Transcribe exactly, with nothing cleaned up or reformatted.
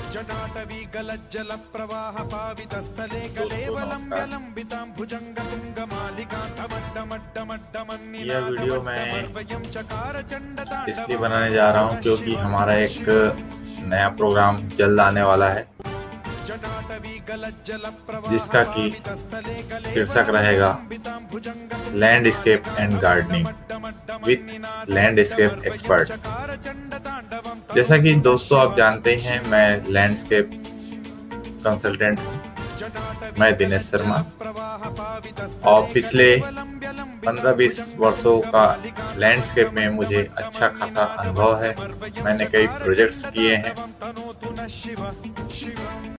जटाटवी गलज्जल प्रवाह पावितस्थले दोस्तों नमस्कार। कलेवलंब्यलंबितां यह वीडियो मैं भुजंगतुंगमालिकान्तमड्डमड्डमड्डमन्निनादमपर्वयं इसलिए बनाने जा रहा हूँ क्योंकि हमारा एक नया प्रोग्राम जल्द आने वाला है जिसका कि शीर्षक रहेगा landscape and gardening with landscape expert. जैसा कि दोस्तों आप जानते हैं, मैं लैंडस्केप कंसल्टेंट हूँ। मैं दिनेश शर्मा और पिछले पंद्रह बीस वर्षों का लैंडस्केप में मुझे अच्छा खासा अनुभव है। मैंने कई प्रोजेक्ट्स किए हैं।